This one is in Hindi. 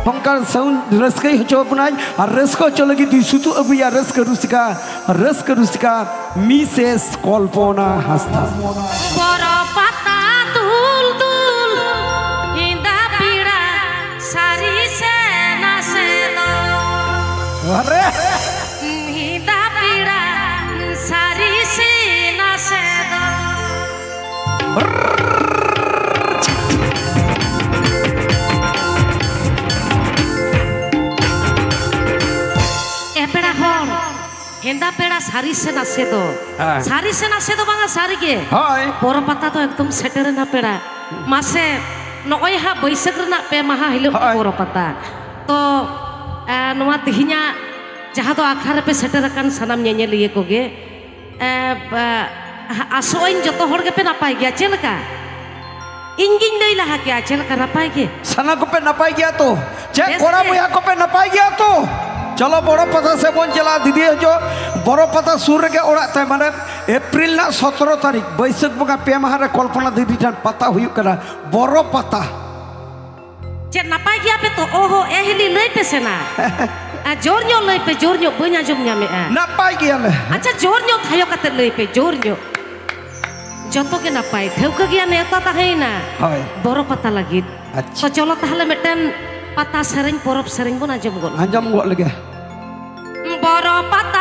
Pangkal sound raska hoco punai raska hoco lagi di sutu abu ya raska rusika Mrs. Kolpona Hasta. Boropata tul hinda pira sari sena seno. Hinda pira sari sena seno. Pera hor, henda pera sari sena sedo banga sari ke. Boropata to ekdom seterena pera. Mase nooi ha Baisakh rena pe maha hilop boropata. To noa tihinya jaha to akhar pe seterakan sanam nyanyeliye koge. Asoin joto hor ke pe napai gya chelaka. Ingin dai lah ke chelaka napai ke. Sana ko pe napai gya to. Cek kora buya ko pe napai gya to. चलो बड़ो पता से बोन चला दीदी जो बड़ो पता सूर्य के ओरा तय माने अप्रैल ना 17 तारीख बैसाख बंगा पे माहारे कल्पना दीदी जान पता हुई करा बड़ो पता चे नपाय गया पे तो ओहो एहिली लई पे सेना जोर न्यो लई पे जोर न्यो बन्या जम न्यामे नपाय गया ले अच्छा जोर न्यो थायो कते लई पे जोर न्यो जतो के नपाय ठेवका गया नेता ताहेना बड़ो पता लगी तो चलो ताहले मिटन पता सेरेंग परब सेरेंग बन आंजम गल लगे बड़ो पता